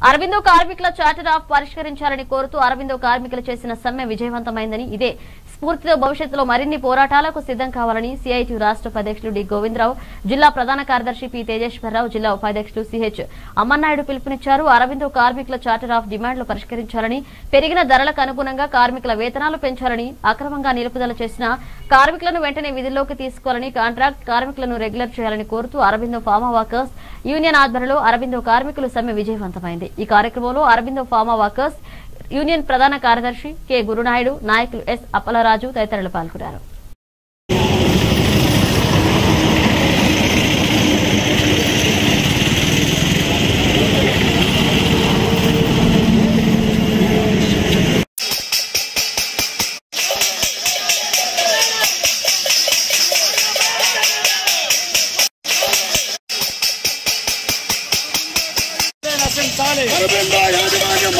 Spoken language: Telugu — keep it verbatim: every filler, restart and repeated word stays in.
అరవిందో కార్మికుల చార్టర్ ఆఫ్ పరిష్కరించాలని కోరుతూ అరవిందో కార్మికులు చేసిన సమ్మె విజయవంతమైందని, ఇదే స్ఫూర్తితో భవిష్యత్తులో మరిన్ని పోరాటాలకు సిద్దం కావాలని సిఐటి రాష్ట్ర ఉపాధ్యక్షులు డి గోవిందరావు, జిల్లా ప్రధాన కార్యదర్శి పి తేజేశ్వరరావు, జిల్లా ఉపాధ్యక్షులు సిహెచ్ అమ్మన్నాయుడు పిలుపునిచ్చారు. అరవిందో కార్మికుల చార్టర్ ఆఫ్ డిమాండ్లు పరిష్కరించాలని, పెరిగిన ధరలకు అనుగుణంగా కార్మికుల వేతనాలు పెంచాలని, అక్రమంగా నిలుపుదల చేసిన కార్మికులను వెంటనే విధుల్లోకి తీసుకోవాలని, కాంట్రాక్ట్ కార్మికులను రెగ్యులర్ చేయాలని కోరుతూ అరవిందో ఫార్మా వర్కర్స్ యూనియన్ ఆధ్వర్యంలో అరవిందో కార్మికులు సమ్మె విజయవంతమైంది. ఈ కార్యక్రమంలో అరవిందో ఫార్మా వర్కర్స్ యూనియన్ ప్రధాన కార్యదర్శి కె గురునాయుడు, నాయకులు ఎస్ అప్పలరాజు తదితరులు పాల్గొన్నారు. అరవిందో యాజమాన్యం